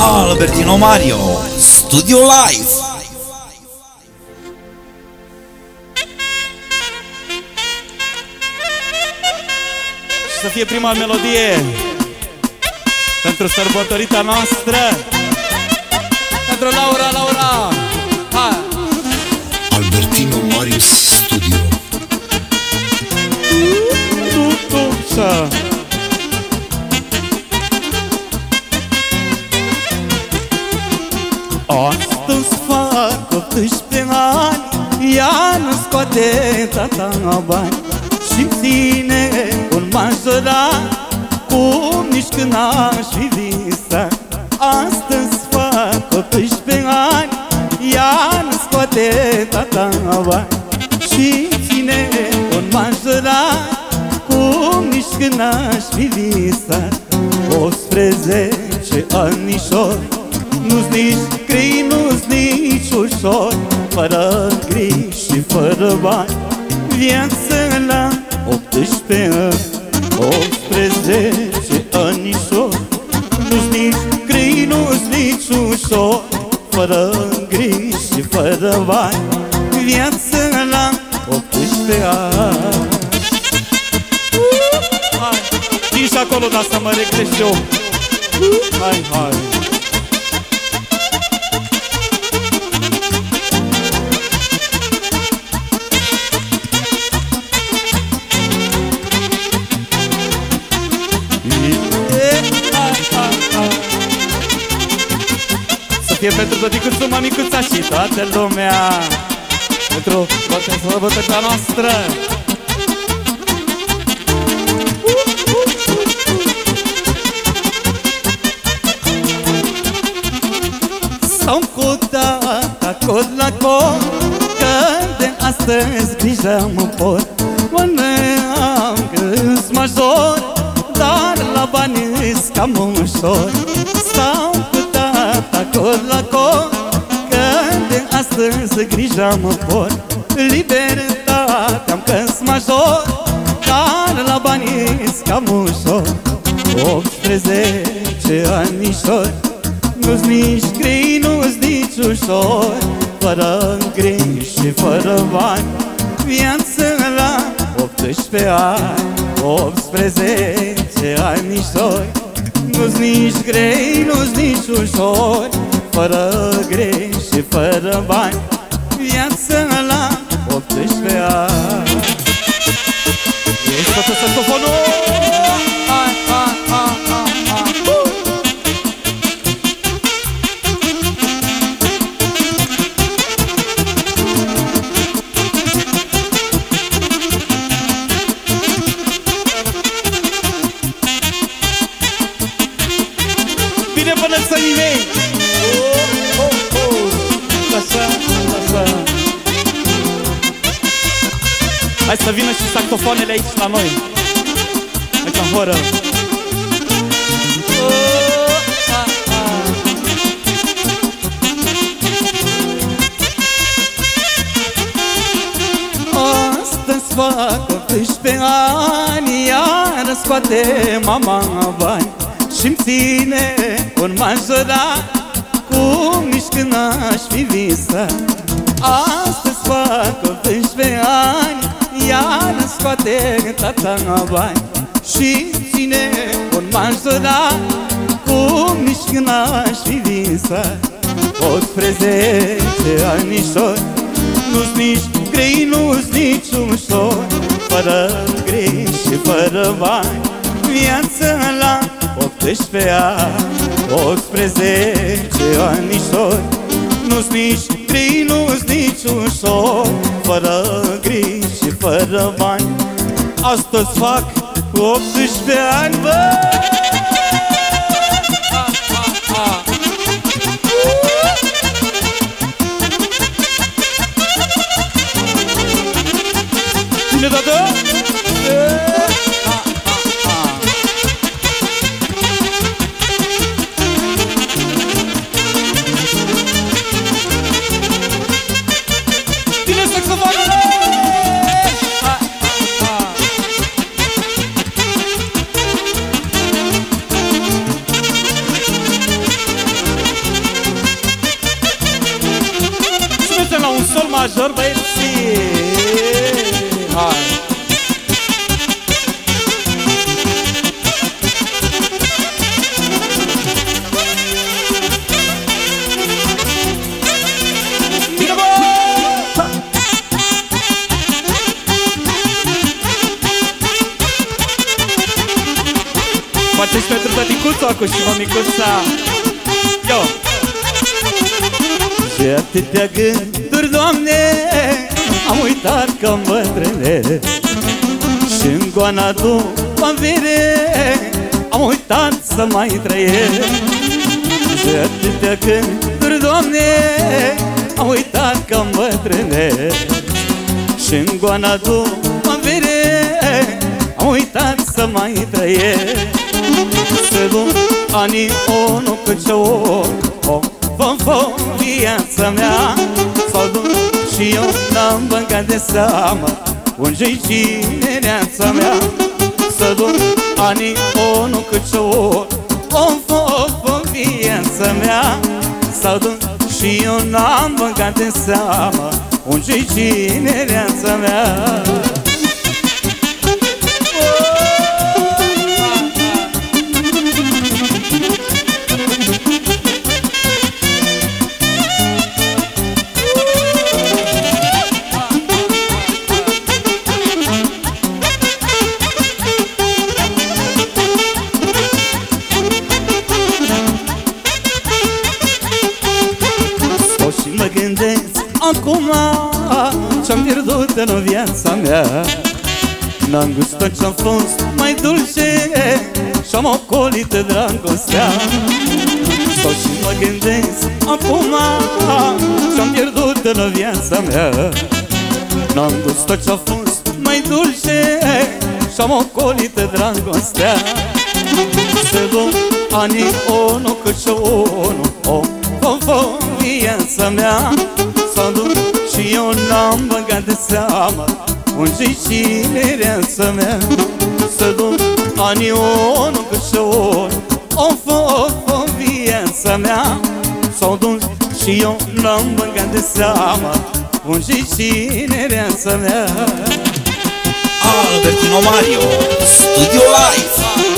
Albertino Mario, Studio Live. Și să fie prima melodie pentru sărbătorita noastră, pentru Laura. Hai! Albertino Marius Studio. Astăzi fac 18 ani, ea nu scoate tata bani și-mi ține un majorat, cum nici când n-aș fi visat. Astăzi fac 18 ani, ea nu scoate tata bani și-mi ține un majorat, cum nici când n-aș fi visat. 18 anișori, nu-s nici grei, nu-s nici ușor, fără griji și fără bani, viața la 18 ani. 18 anișori, nu-s nici grei, nu-s nici ușor, fără griji și fără bani, viața la 18 ani. Hai, vin și acolo, dar să mă regrești eu. Hai. Să fie pentru tăticuțul, mamicuța și toată lumea, pentru toată sărbătoarea noastră. S-am cudat cod la cod, că de astăzi grija mă pot. Până am câs major, dar la bani îs cam ușor. S-am cudat cod la cod, că de astăzi grija mă pot. Libertate-am câs major, dar la bani îs cam ușor. 18 anișori, nu-s nici grei, nu-s nici ușor, fără griji și fără bani, viața la 18 ani. 18 anișori, nu-s nici grei, nu-s nici ușor, fără griji și fără bani, viața la 18 ani. Ești toată saxofonul! Hai! Bine până să nimeni! Așa. Hai să vină și saxofoanele aici la noi. Hai ca horă. Astăzi fac 18 ani, iar scoate mama bani și-mi ține un majorat, cum nici când n-aș fi visat. Astăzi fac 18 ani, iar scoate tata bani și-mi ține un majorat, cum nici când n-aș fi visat. 18 anișori, nu-s nici grei, nu-s nici ușor, fără griji și fără bani, viața la 18 ani. 18 anișori, nu-s nici grei, nu-s nici ușor, fără griji și fără bani, astăzi fac 18 ani, bă! Cine dată? Cine saxofonul? major, băieții. Hai! Faceți pentru tăticuțul acum și mămicuța. Yo! Și atâtea gânduri, Doamne, am uitat că-n bătrâne, și-n goana după înviere am uitat să mai trăiesc. Și atâtea gânduri, Doamne, am uitat că-n bătrâne, și-n goana după înviere am uitat să mai trăiesc. Se duc anii unu câte o vom viața mea, s-au dus și eu n-am băgat de seamă unde-i cinereața mea. Se duc anii unu câte o vom viața mea, s-au dus și eu n-am băgat de seamă unde-i cinereața mea. Acum ce-am pierdut în viața mea, n-am gustat ce-am fost mai dulce și-am ocolit dragostea. Stau și mă gândesc acum ce-am pierdut în viața mea, n-am gustat ce-a fost mai dulce și-am ocolit dragostea. Se duc anii unu câte unu o viața mea, s-a dus și eu n-am băgat de seamă unde-i cinereața mea. Se duc anii unu câte o viața mea, s-au dus și eu n-am băgat de seamă unde-i cinereața mea. Albertino Mario, Studio Live.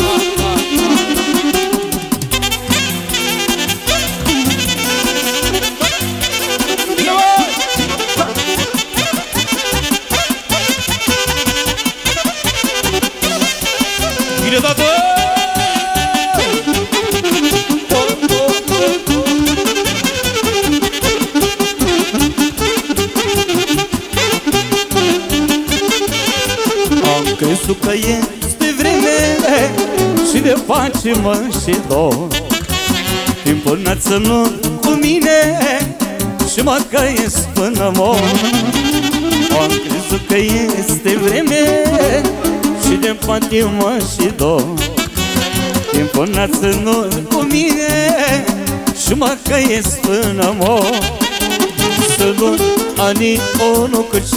Am crezut că este vreme și de pace mă și dor, timpul n-a ținut cu mine și mă căiesc până mor. Am crezut că este vreme și de pace mă și dor, timpul n-a ținut cu mine și mă căiesc până mor. Să duc anii unu câte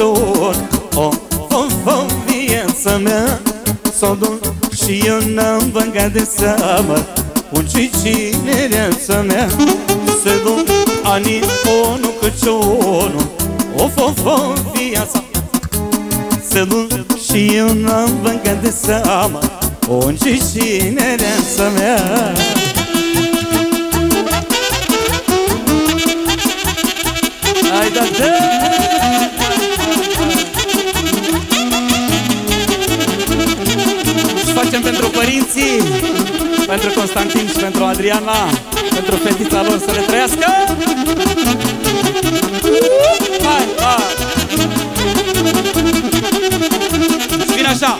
o viața mea, s-au dus și eu n-am băgat de seamă unde-i cinereața mea. Se duc anii unu câte o viața, se duc și eu n-am băgat de seamă unde-i cinereața mea. Hai da-te! Și facem pentru părinții, pentru Constantin și pentru Adriana, pentru fetița lor, să le trăiască! Hai, hai! Și vine așa!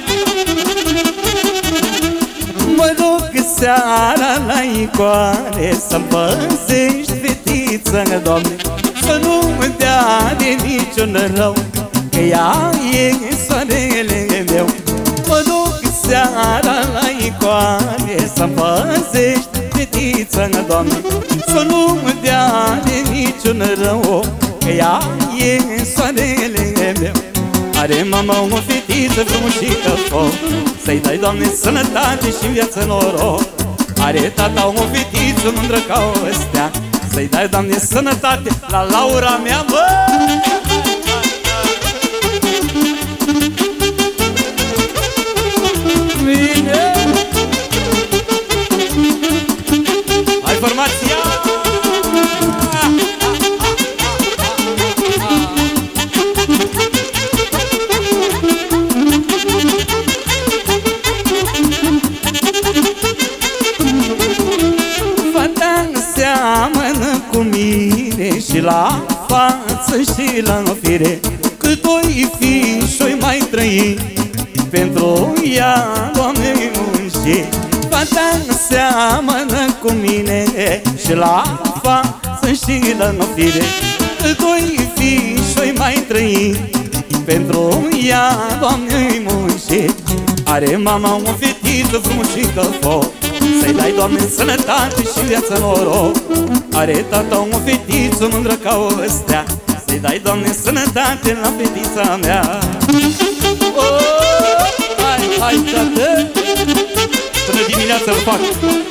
Mă duc seara la icoane să-mi păzești fetița, Doamne, să nu-mi dea de niciun rău, că ea e soarele meu. Mă duc seara la icoane să-mi păzești fetița, Doamne, să nu-mi dea de niciun rău, că ea e soarele meu. Are mama o fetiță frumușică foc, să-i dai, Doamne, sănătate și viață noroc. Are tata o fetiță mândră ca o stea, să-i dai, Doamne, sănătate la Laura mea, bă! la față și la fire, cât oi fi și-oi mai trăi, pentru ea, Doamne, munci. Fata seamănă cu mine și la față și la fire, cât oi fi și-oi mai trăi, pentru ea, Doamne, munci. Are mama o fetiță frumușică foc, să-i dai, Doamne, sănătate și viață noroc. Are tata o fetiță mândră ca o stea, să-i dai, Doamne, sănătate la fetița mea. Hai, tată, până dimineața îl fac.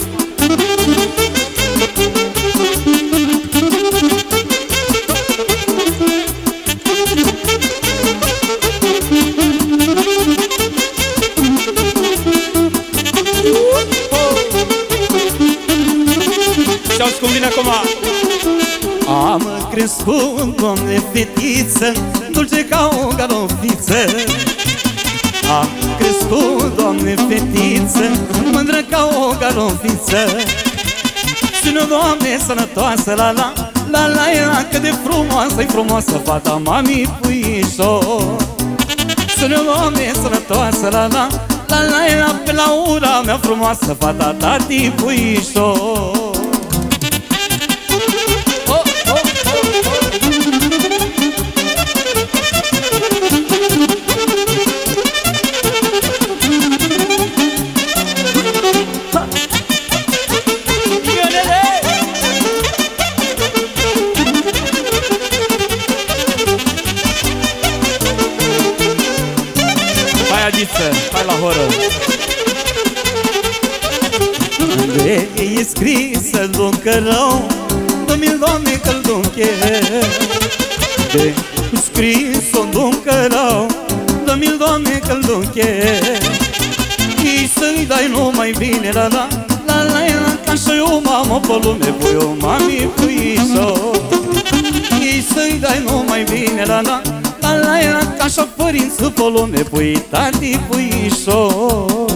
Și-auzi cum vine acum. Am crescut, Doamne, fetiță, dulce ca o galofiță. Am crescut, Doamne, fetiță, mândră ca o galofiță. Și nu, Doamne, sănătoasă, la la, la la la, cât de frumoasă-i frumoasă fata mami puișor. Și nu, Doamne, sănătoasă, la la, la la la, pe la ura mea frumoasă fata tati puișor. Hai la horă. Unde e scrisă duncă rău, dă-mi-l, Doamne, că-l dunche. De scris-o duncă rău, dă-mi-l, Doamne, că-l dunche. Și să-i dai numai bine, la la, la la la, ca și eu, mamă, pe lume, voi o mami puișor. Și să-i dai numai bine, la la, la la la, ca așa părință pe lume, pui tati puișor.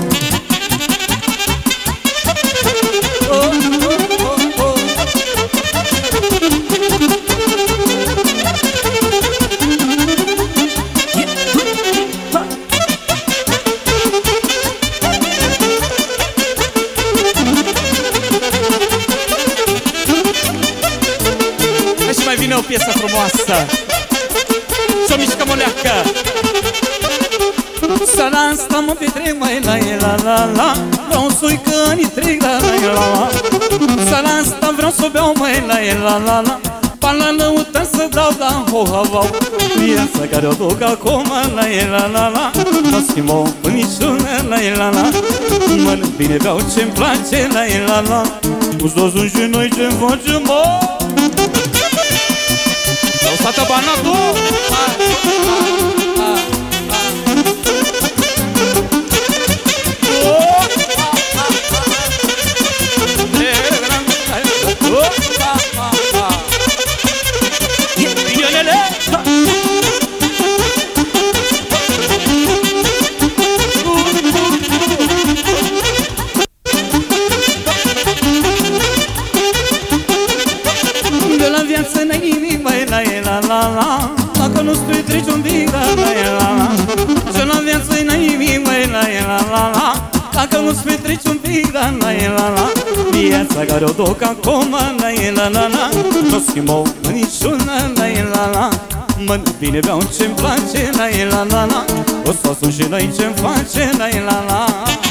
Și mai vine o piesă frumoasă și o mișcă moleacă. Seara asta mă petrec, mai la la la, vreau să-i căni trec, la la la. Seara asta vreau să beau, mai la la la, pa la lăută să dau, da, ho ha vau. Viața care o duc acum, la la, mă schimb o pâniciună, la la. Mănânc bine, beau ce-mi place, la la. Cu zosul și noi ce-mi facem, mă. Sata Banatu. De la viață n-ai nimic, mai la la, dacă nu-ți petreci un pic, la. Și la viață n-ai nimic, mai la, dacă nu-ți petreci un pic, la. Viața care o duc acum, la, nu schimb-o niciuna, la. Mănânc bine, beau ce-mi place, la. O să sun și noi ce-mi face, la.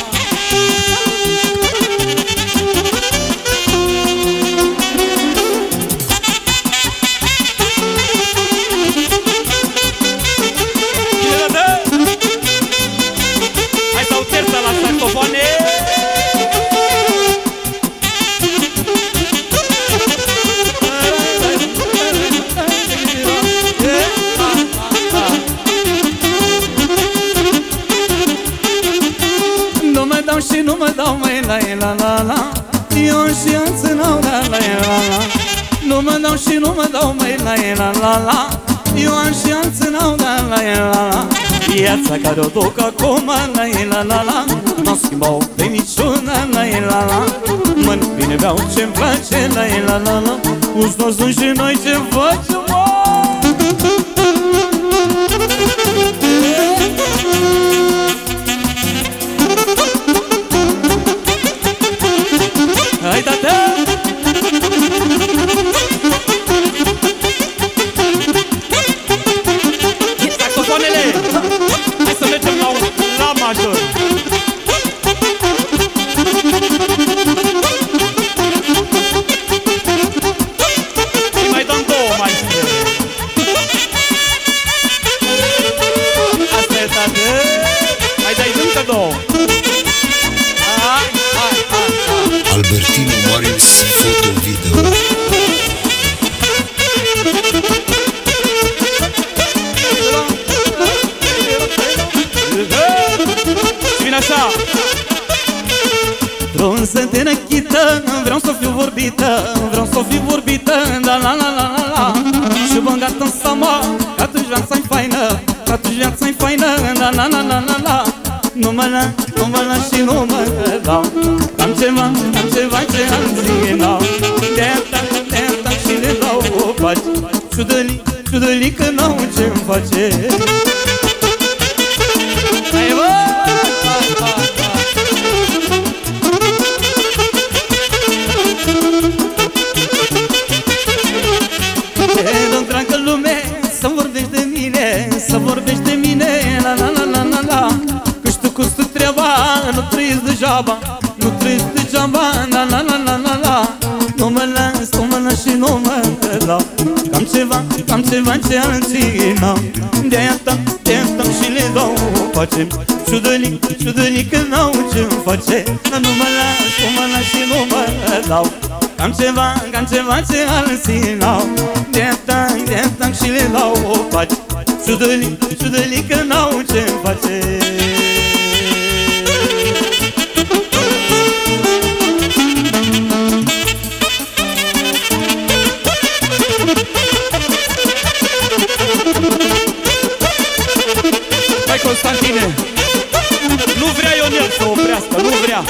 Și nu mă dau, mai la, eu și alții n-au, la. Nu mă dau și nu mă dau, mai la, eu și alții n-au, la. Viața care o duc acum, la, n-o schimbau pe niciuna, la. Mănânc bine, beau ce-mi place, la. Cu sosul și noi ce facem, mă? Hai, tată! Saxofonele! Hai să mergem la major! Și mai dăm două mai spre. Asta e, tată! Hai, dai încă două! Albertino Marius, foto-video. Și vine așa. Vreau să te răchită, vreau să fiu vorbită, vreau să fiu vorbită, da la la la la la. Și băgat în seama că atunci viața-i faină, că atunci viața-i faină, da la la la la la. Nu mă las și nu mă dau. Am ceva ce alții n-au. De-aia și le dau o pace. Ciudălii că n-au ce-mi face. Hai, bă! Ce întreagă lume să vorbești de mine, să vorbești de mine, la la la la la la. Cu treaba, nu trăiesc degeaba, nu trăiesc degeaba, la la la la la la. Nu mă las și nu mă dau. Cam ceva ce alții n-au. De-aia tam și le dau o pace. Ciudălii că n-au ce-mi face. Nu mă las și nu mă dau. Cam ceva ce alții n-au. De-aia tam și le dau o pace. Ciudălii că n-au ce-mi face. Hai, Constantine! Nu vrea Ionel să oprească, nu vrea!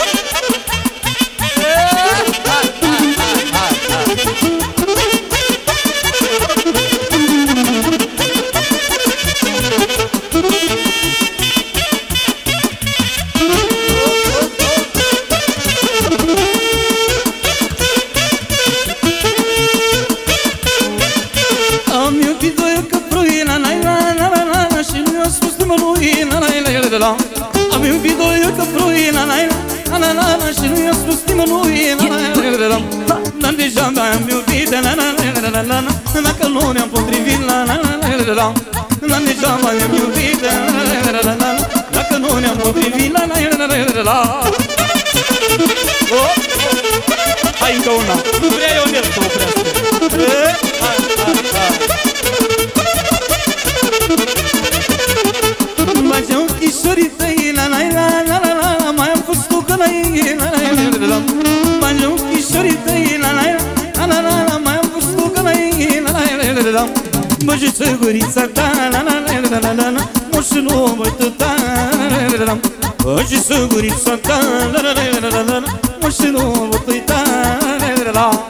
Am iubit doi căprui, la la la la la la. Și nu i-a spus nimănui, la la la la la. Am iubit doi căprui, la la la la la la. Și nu i-a spus nimănui, la la la la la. Dar deja m-am iubit, la la la la la la. Dacă nu ne-am potrivit, la la la la la. Dar deja m-am iubit, la la la la la. Dacă nu ne-am potrivit, la la la la la. Hai încă una, nu vrea Ionel să oprească. Bage ochișorii tăi, la la la la la la. Mai am fost tu că n-ai, la la la la la. Bage ochișorii tăi, la la la la la la. Mai am fost tu că n-ai, la la la la la. Băjiță gurița ta, la la la la la la. Moșu nu voi tăta, la la la la. Băjiță gurița ta, la la la la la la. Moșu nu voi tăta, la la la la.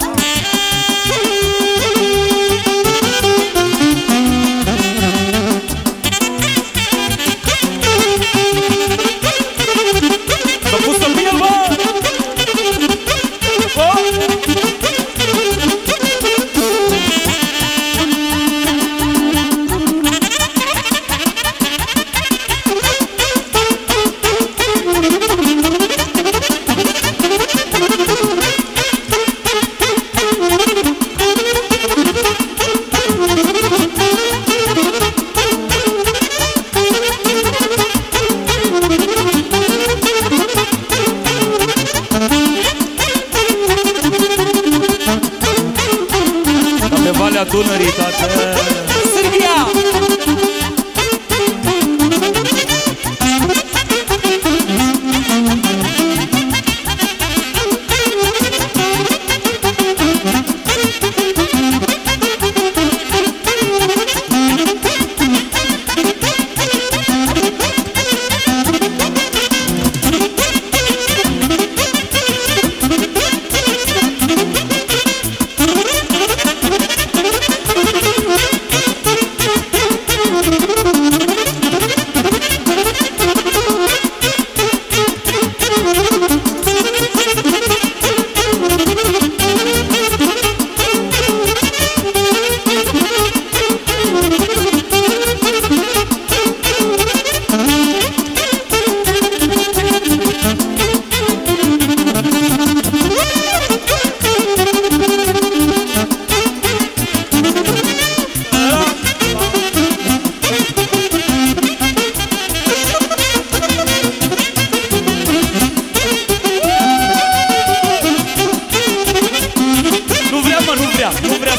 Valea Dunării, tată! Sârbia!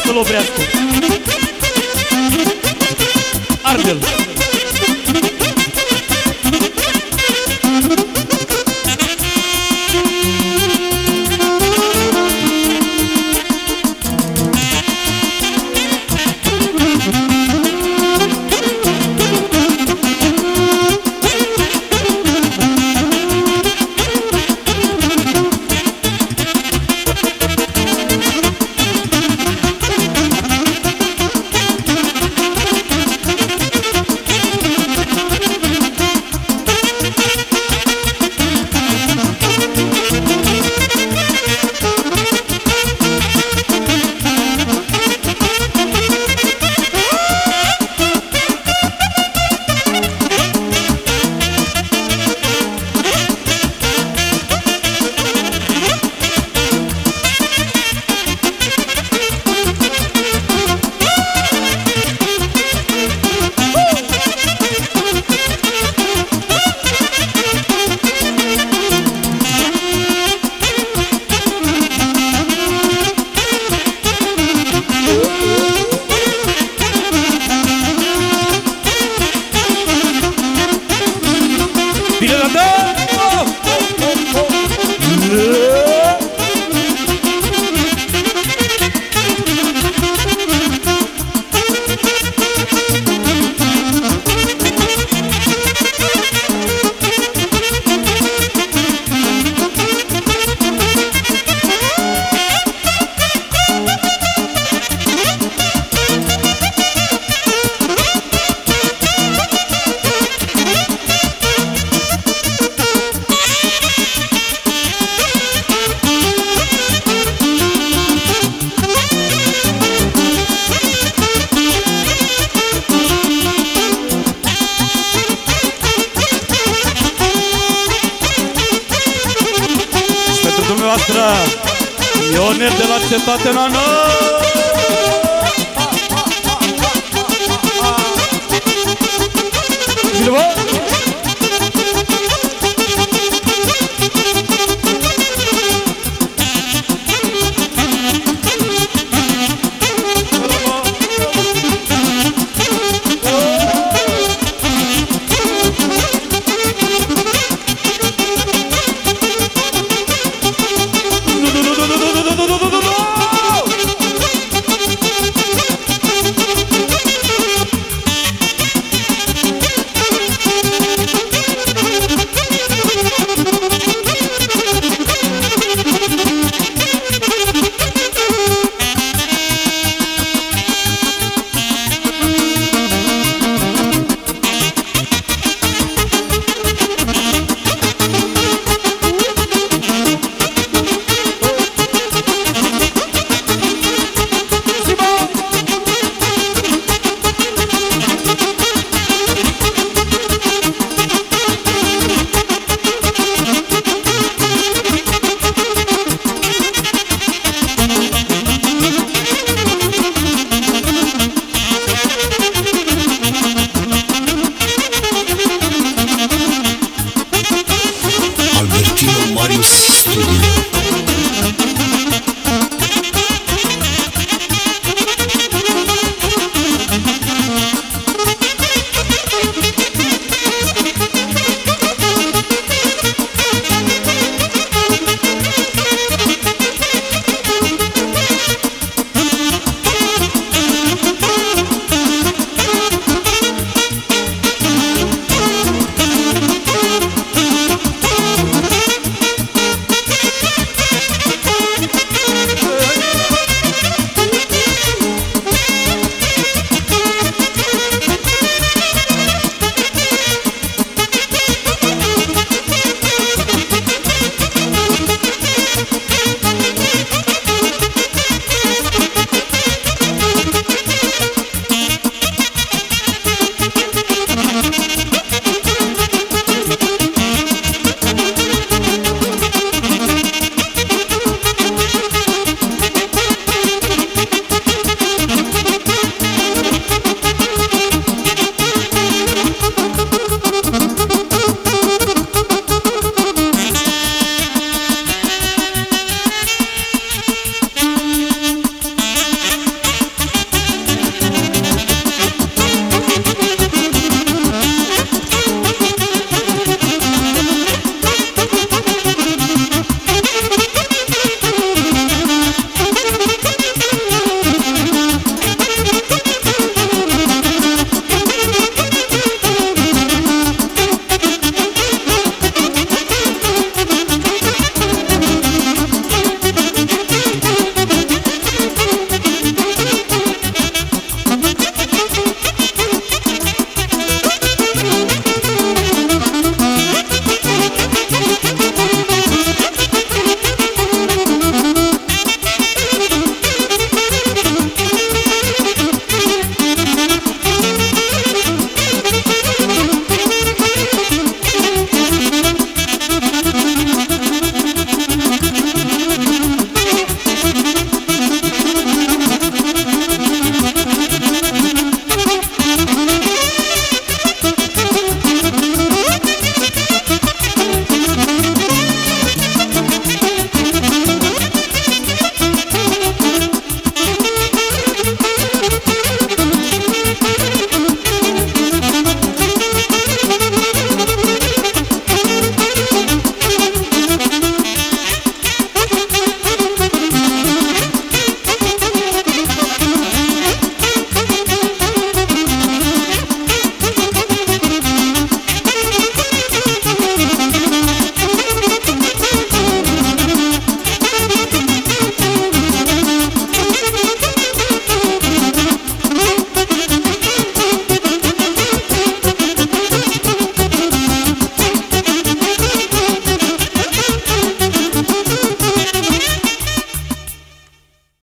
să-l oprească. Ardel. Ionel de la Cetate Nana. Bine, bă!